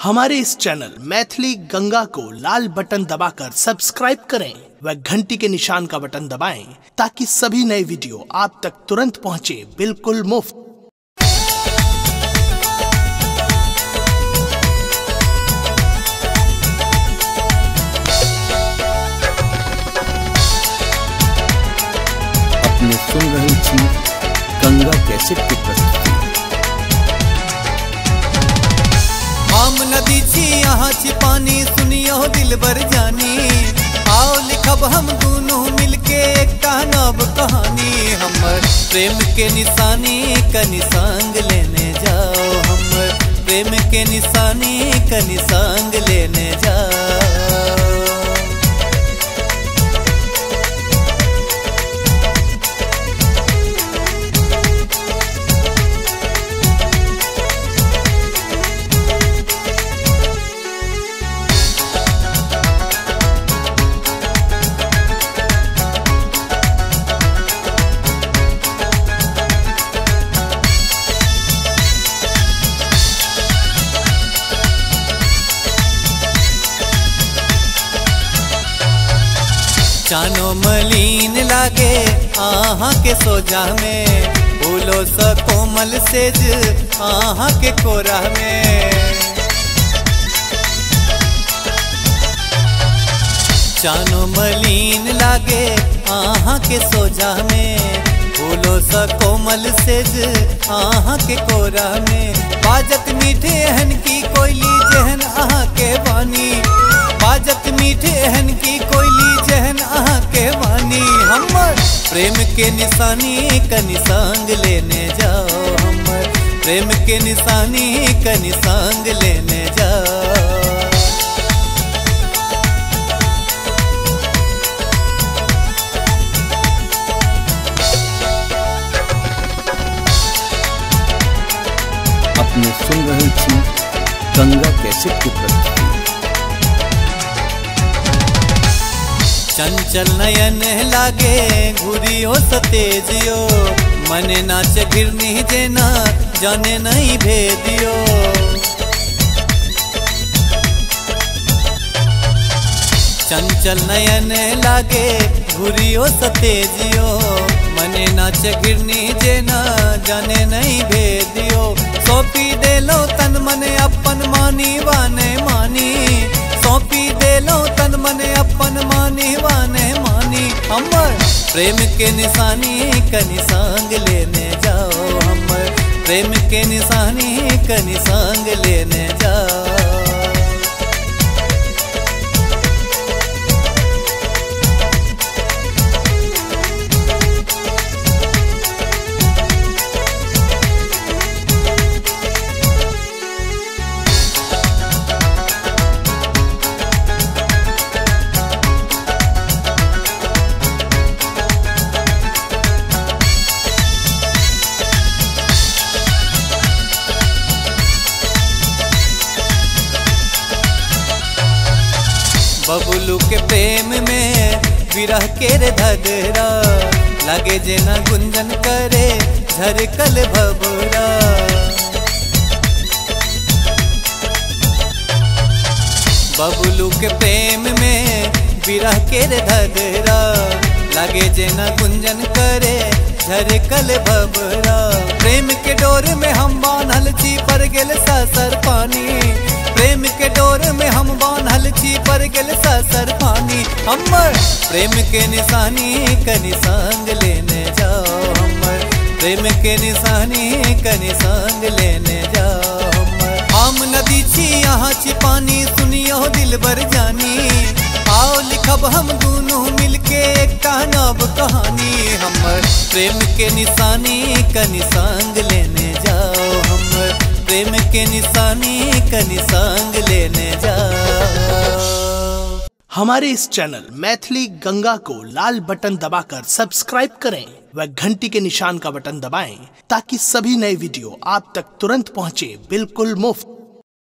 हमारे इस चैनल मैथिली गंगा को लाल बटन दबाकर सब्सक्राइब करें व घंटी के निशान का बटन दबाएं ताकि सभी नए वीडियो आप तक तुरंत पहुंचे बिल्कुल मुफ्त। अपने सुन रही थी गंगा कैसेट की प्रस्तुति। हम नदी छी यहाँ छी पानी सुनियो दिल बर जानी। आओ लिखब हम दोनों मिलके एक नव कहानी। हमर प्रेम के निशानी कनी संग लेने जाओ। हमर प्रेम के निशानी कनी संग लेने जाओ। जानो मलिन लागे आहाँ के सोजा में। फूलो स कोमल सेज आहाँ के कोरा में। जानो मलिन लागे आहाँ के सोजा में। फूलो स कोमल सेज आहाँ के कोरा में। बाजत मीठे हन की कोयली जहन आहाँ के वानी। बाजत मीठे हन की कोयली जहन आहाँ के वानी। हमर प्रेम के निशानी कनी संग लेने जाओ। हमर प्रेम के निशानी कनी संग लेने जाओ। अपने सुन रही थी गंगा कैसेट की प्रस्तुति। चंचल नयन लागे घुरियो सतेजियो। मने नाच गिरनी जेना जाने नहीं भेदियो। चंचल नयन लागे घुरियो सतेजियो। मने नाच गिरनी जेना जाने नहीं भेदियो। सौंपी दे लो तन मन अपन मानी वाने मानी। सौंपी दे लो तन मन अपन मानी वाने मानी। हमर प्रेम के निशानी कनी संग लेने जाओ। हमर प्रेम के निशानी कनी संग लेने जाओ। बबुलू के प्रेम में विरह के रे धगरा। लगे जेना गुंजन करे झरकल भबरा। बबुलू के प्रेम में विरह के रे धगरा। लगे जेना गुंजन करे झरकल भबरा। प्रेम के डोर में हम बान्हल छी पर गेल सासर पानी। प्रेम के डोर में हम बान्हल छी पर गेल सासर पानी। हमर प्रेम के निशानी कनी संग लेने जाओ। हमर प्रेम के निशानी कनी संग लेने जाओ। हम नदी छी यहाँ छी पानी सुनियो दिल बर जानी। आओ लिखब हम दोनों मिलके एक नव कहानी। हमर प्रेम के निशानी कनी संग लेने जाओ। हमर प्रेम के निशानी कनी संग लेने जाओ। हमारे इस चैनल मैथिली गंगा को लाल बटन दबाकर सब्सक्राइब करें व घंटी के निशान का बटन दबाएं ताकि सभी नए वीडियो आप तक तुरंत पहुंचे बिल्कुल मुफ्त।